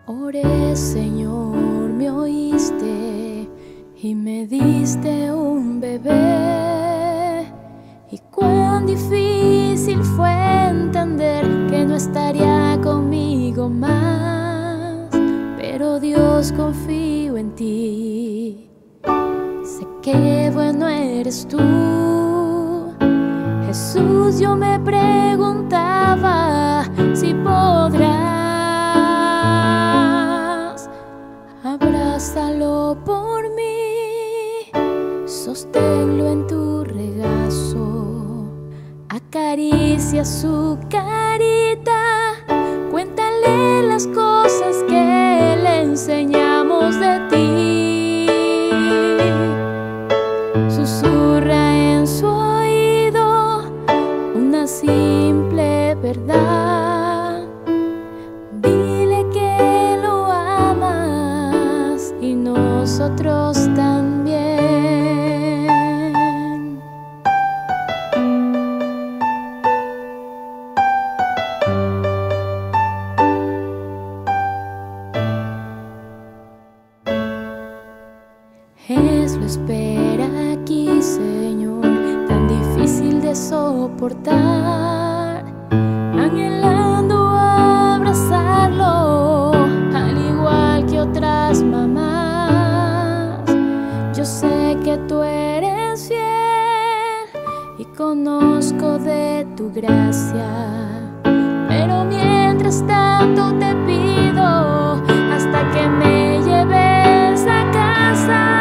Oré, Señor, me oíste y me diste un bebé. Y cuán difícil fue entender que no estaría conmigo más, pero Dios, confío en ti. Sé que bueno eres tú. Jesús, yo me preguntaba si podrás. Abrázalo por mí, sosténlo en tu regazo, acaricia su carita, cuéntale las cosas que le enseñamos de ti. Susurra en su oído una simple verdad. Dile que lo amas y nosotros también. Es lo espera aquí, Señor, tan difícil de soportar, anhelando abrazarlo, al igual que otras mamás. Yo sé que tú eres fiel y conozco de tu gracia, pero mientras tanto te pido hasta que me lleves a casa.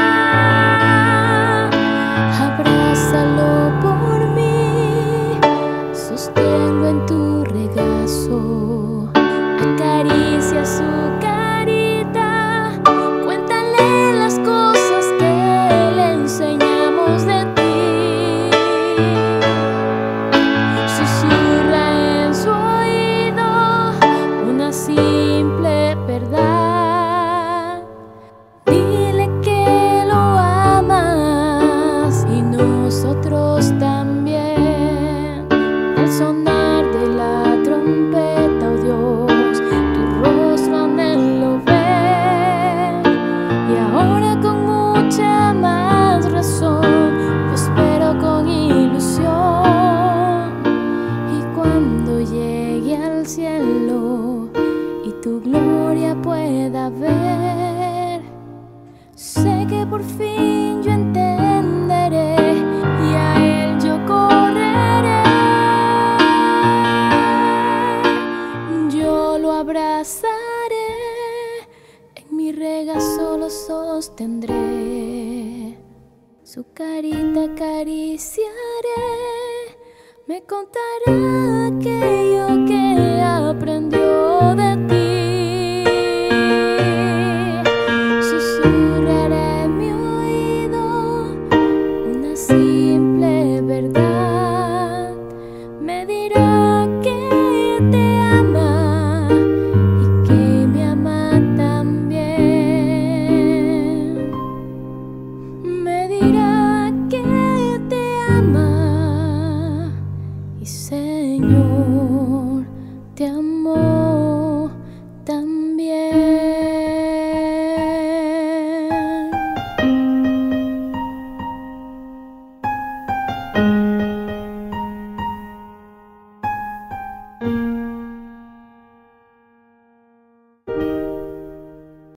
Abrázalo por mí, sosténlo en tu regazo, acaricia su carita, cuéntale las cosas que le enseñamos de ti. Susurra en su oído una simple verdad. Dile que lo amas y nosotros también. Al sonar de la trompeta, oh Dios, tu rostro anhelo ver. Y ahora con mucha más razón yo espero con ilusión. Y cuando llegue al cielo y tu gloria pueda ver, sé que por fin yo entenderé y a Él yo correré. Yo lo abrazaré, en mi regazo lo sostendré, su carita acariciaré, me contará aquello que aprendí.